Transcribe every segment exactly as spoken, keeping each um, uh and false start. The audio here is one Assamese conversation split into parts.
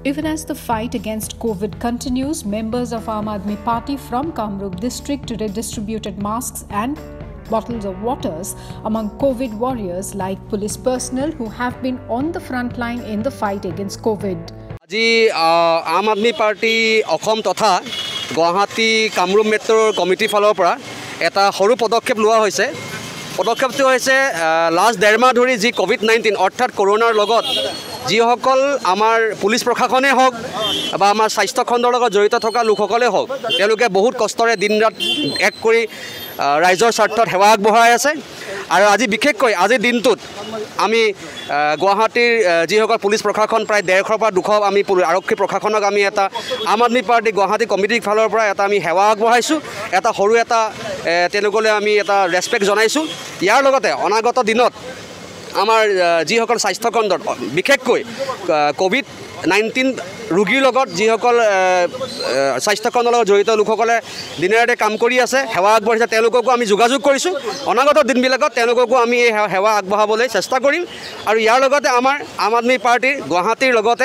Even as the fight against COVID continues, members of Aam Aadmi Party from Kamrup district redistributed masks and bottles of waters among COVID warriors like police personnel who have been on the front line in the fight against COVID. আজি Aam Aadmi Party অসম তথা গুৱাহাটী কামৰূপ মেট্ৰৰ কমিটিৰ ফালৰ পৰা এটা সৰু পদক্ষেপ লোৱা হৈছে। পদক্ষেপটো হৈছে লাষ্ট ডেৰ মাহ ধৰি যি কোভিড নাইনটিন অৰ্থাৎ কৰোনাৰ লগত যিসকল আমাৰ পুলিচ প্ৰশাসনে হওক বা আমাৰ স্বাস্থ্য খণ্ডৰ লগত জড়িত থকা লোকসকলে হওক তেওঁলোকে বহুত কষ্টৰে দিন ৰাত এক কৰি ৰাইজৰ স্বাৰ্থত সেৱা আগবঢ়াই আছে। আৰু আজি বিশেষকৈ আজিৰ দিনটোত আমি গুৱাহাটীৰ যিসকল পুলিচ প্ৰশাসন প্ৰায় ডেৰশৰ পৰা দুশ আমি আৰক্ষী প্ৰশাসনক আমি এটা আম আদমি পাৰ্টি গুৱাহাটী কমিটিৰ ফালৰ পৰা এটা আমি সেৱা আগবঢ়াইছোঁ, এটা সৰু এটা তেওঁলোকলৈ আমি এটা ৰেচপেক্ট জনাইছোঁ। ইয়াৰ লগতে অনাগত দিনত আমাৰ যিসকল স্বাস্থ্যখণ্ডত বিশেষকৈ কোভিড নাইনটিন ৰোগীৰ লগত যিসকল স্বাস্থ্যখণ্ডৰ লগত জড়িত লোকসকলে দিনে ৰাতে কাম কৰি আছে, সেৱা আগবঢ়াইছে, তেওঁলোককো আমি যোগাযোগ কৰিছোঁ। অনাগত দিনবিলাকত তেওঁলোককো আমি এই সেৱা আগবঢ়াবলৈ চেষ্টা কৰিম। আৰু ইয়াৰ লগতে আমাৰ আম আদমি পাৰ্টিৰ গুৱাহাটীৰ লগতে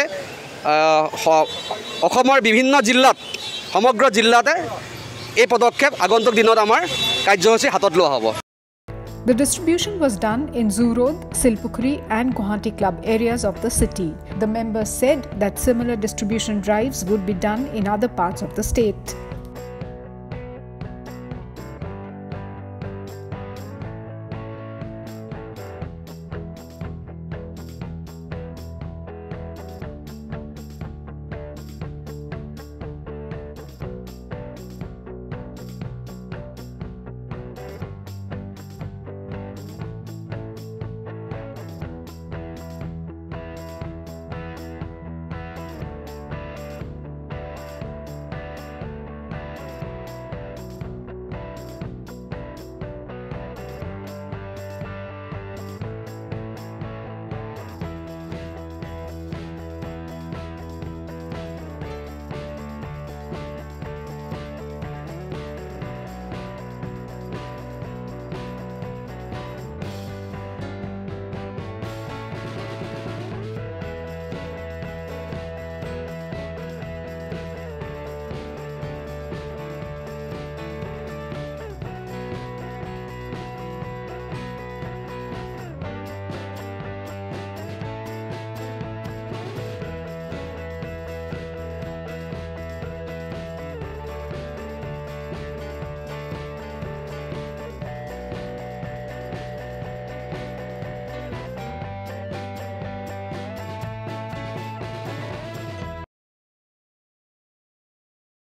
অসমৰ বিভিন্ন জিলাত সমগ্ৰ জিলাতে এই পদক্ষেপ আগন্তুক দিনত আমাৰ কাৰ্যসূচী হাতত লোৱা হ'ব। The distribution was done in Zoo Road, Silpukhuri and Guwahati Club areas of the city. The members said that similar distribution drives would be done in other parts of the state.